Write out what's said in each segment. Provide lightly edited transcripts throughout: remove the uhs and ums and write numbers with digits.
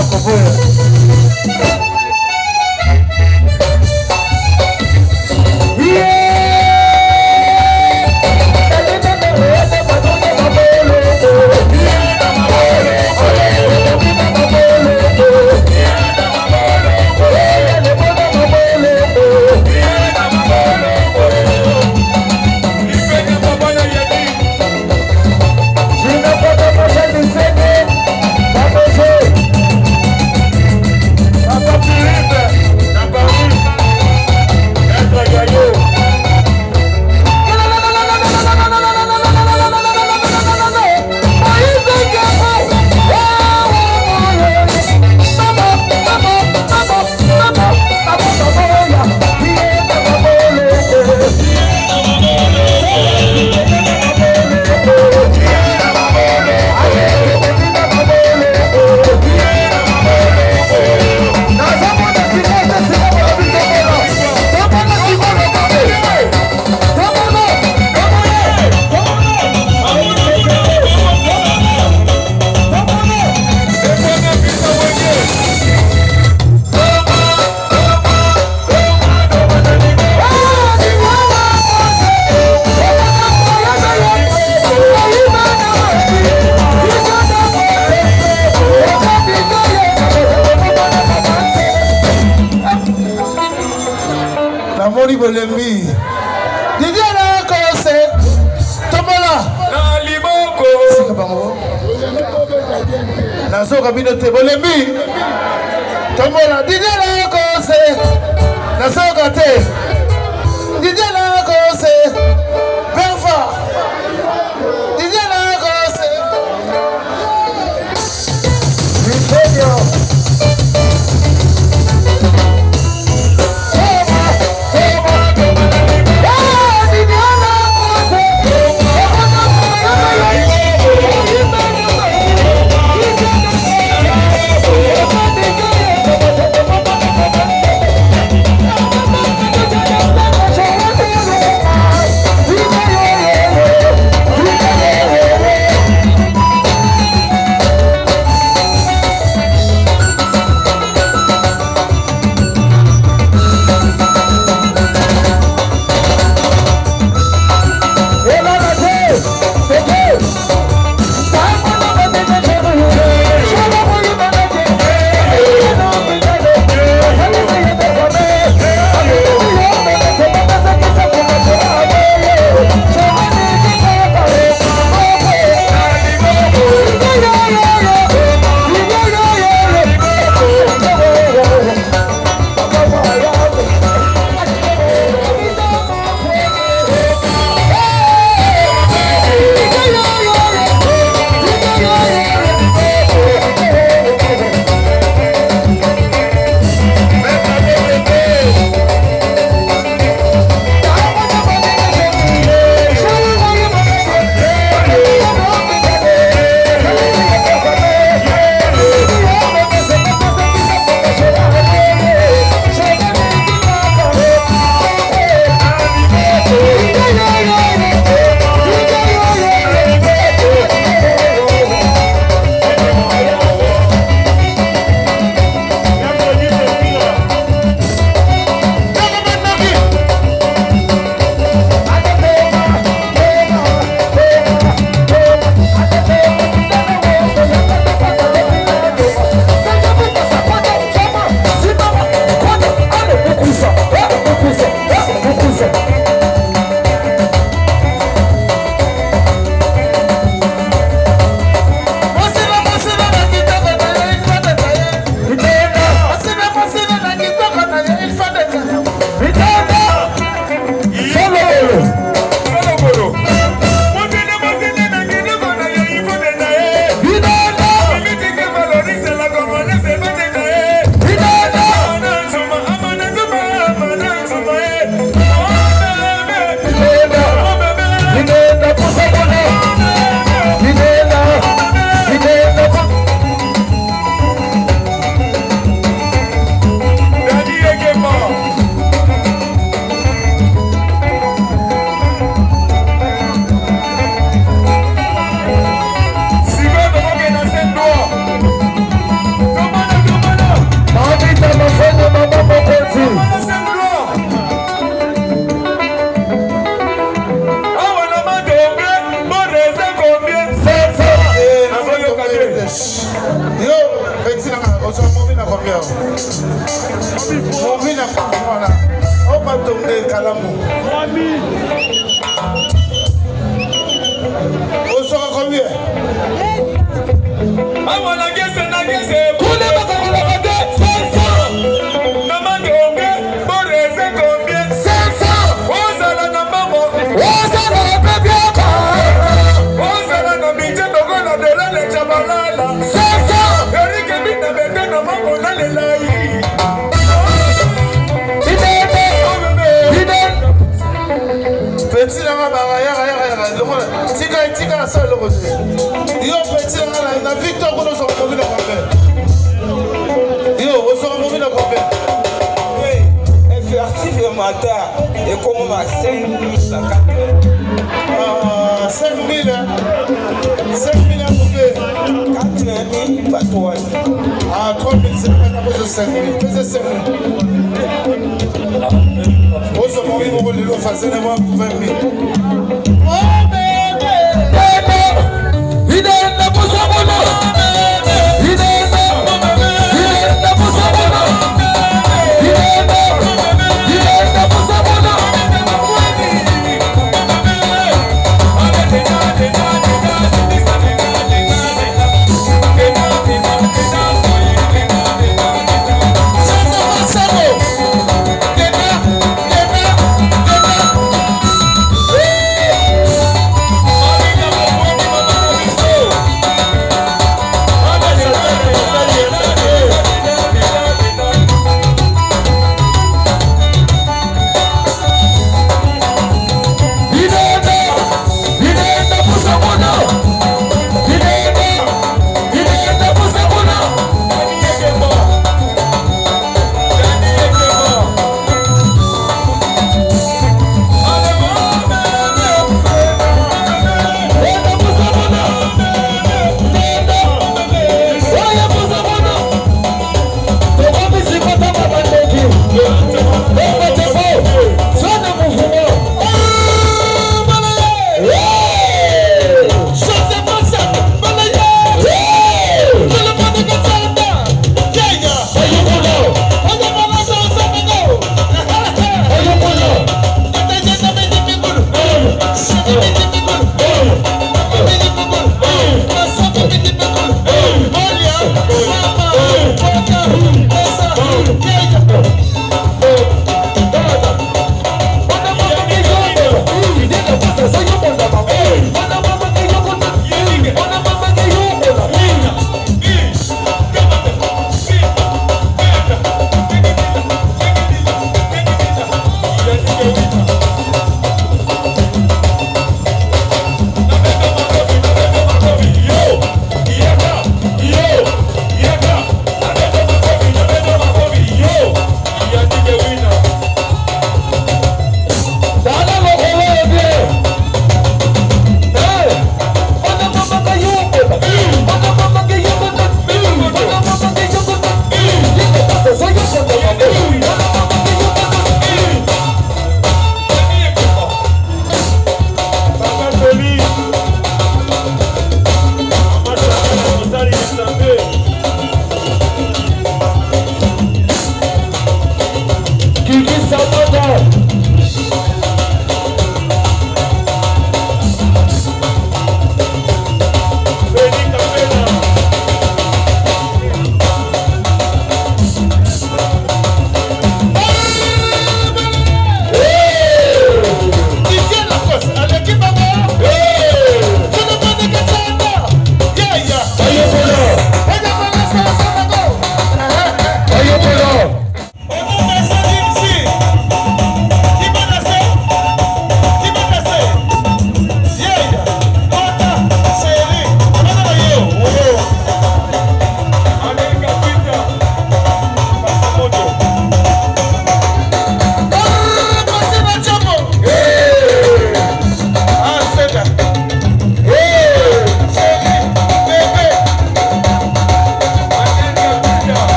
Bolembi. Didier la kose. Tomola. Na limoko. Sika bango. Na soka binote Bolembi. Tomola. Didier la kose. Na soka te. Didier la kose. Berfa. Didier la kose. Victoria. Petit là, on se mobile à combien? Mobile à combien? On va tomber Kalamou. On sera combien? I wanna guess and I guess it. Who never got to look at that? 500. Number combien? Borese combien? 500. What's that number? What's that baby? What's that number? Bije dogo na dela le chabalala. 500. Eric bi na bete na mambo na le lai. Petit là baba ya. Tika ça le rose. Yo petit là na Victor ko so ko bila kombe. Yo o so ko bila kombe. Oui, effectif le matin et comme ma 5,000 5,000 4,000 pas toi. Ah 3,000 c'est pas la pose 5,000. Pèse 5,000. O so mo mo le lo fa c'est na 20,000.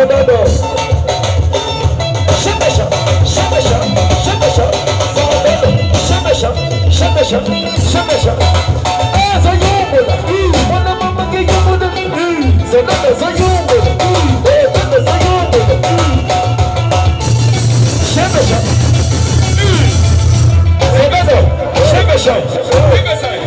Soldado. Chama-chá, chama-chá, chama-chá. Soldado. Chama-chá, chama-chá, chama-chá. Ah, Zayumbola. Manda mamãe que eu mudo. Soldado, Zayumbola. Zayumbola. Chama-chá. Soldado. Chama-chá.